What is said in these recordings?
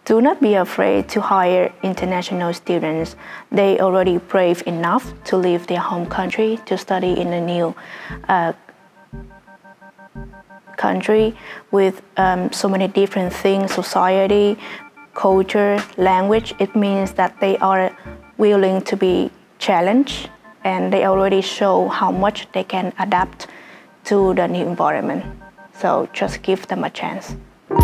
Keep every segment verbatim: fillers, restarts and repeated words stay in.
Do not be afraid to hire international students. They already brave enough to leave their home country to study in a new uh, country with um, so many different things, society, culture, language. It means that they are willing to be challenged, and they already show how much they can adapt to the new environment. So just give them a chance.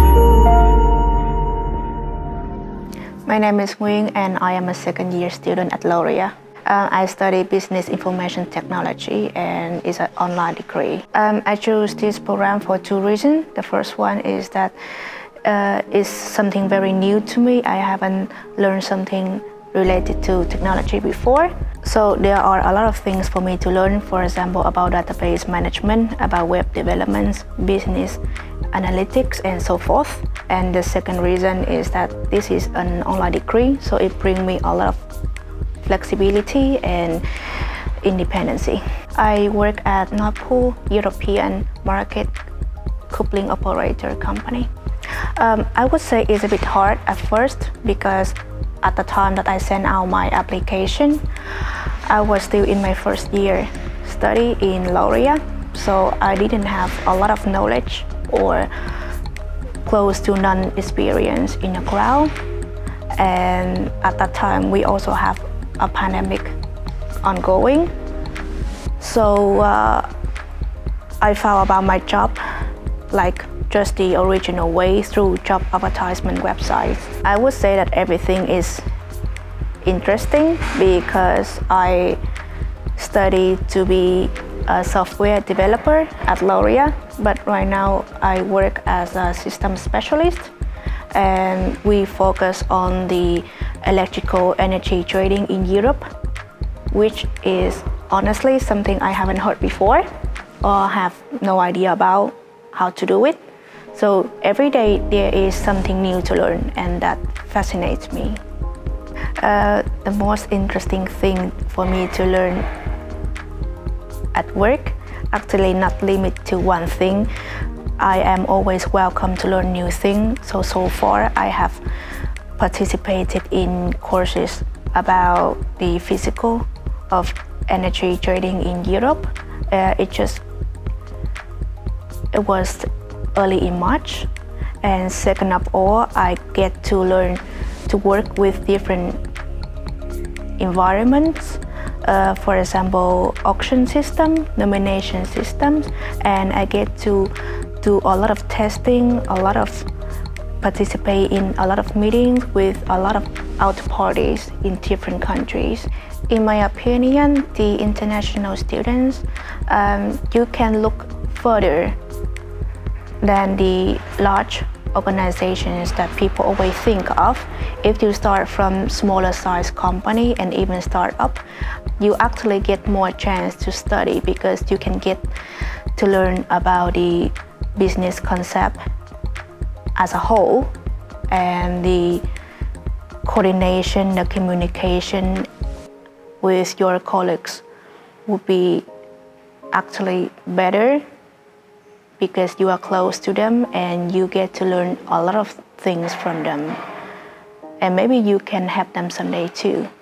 My name is Nguyen, and I am a second year student at Laurea. Uh, I study Business Information Technology, and it's an online degree. Um, I chose this program for two reasons. The first one is that uh, it's something very new to me. I haven't learned something related to technology before. So there are a lot of things for me to learn, for example, about database management, about web development, business analytics, and so forth. And the second reason is that this is an online degree, so it brings me a lot of flexibility and independency. I work at Nord Pool, European market coupling operator company. Um, I would say it's a bit hard at first because at the time that I sent out my application, I was still in my first year study in Laurea, so I didn't have a lot of knowledge or close to none experience in the crowd. And at that time, we also have a pandemic ongoing. So uh, I found about my job like just the original way through job advertisement websites. I would say that everything is interesting because I studied to be a software developer at Laurea, but right now I work as a system specialist, and we focus on the electrical energy trading in Europe, which is honestly something I haven't heard before or have no idea about how to do it. So every day there is something new to learn, and that fascinates me. Uh, the most interesting thing for me to learn at work, actually not limited to one thing. I am always welcome to learn new things. So, so far I have participated in courses about the physical of energy trading in Europe. Uh, it just, it was early in March. And second of all, I get to learn to work with different environments. Uh, for example, auction system, nomination systems, and I get to do a lot of testing, a lot of participate in a lot of meetings with a lot of out parties in different countries. In my opinion, the international students, um, you can look further than the large organizations that people always think of. If you start from smaller size company and even startup, you actually get more chance to study because you can get to learn about the business concept as a whole, and the coordination, the communication with your colleagues would be actually better because you are close to them and you get to learn a lot of things from them. And maybe you can help them someday too.